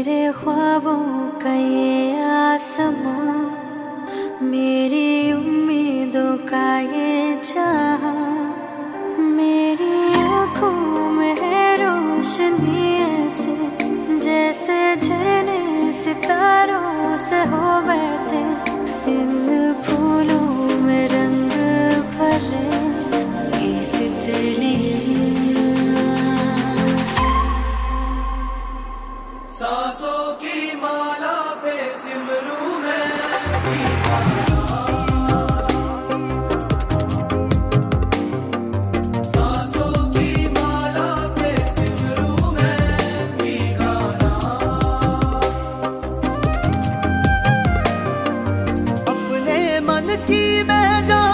मेरे ख्वाबों का ये आसमां, मेरी उम्मीदों का ये जहां, मेरी आँखों में है रोशनी ऐसे जैसे झरने सितारों से हो बहते। इन फूलों में रंग भरे ये तितलियां, सांसों की माला पे सिमरू मैं सांसों की माला पे सिमरू मैं गाना। अपने मन की मैं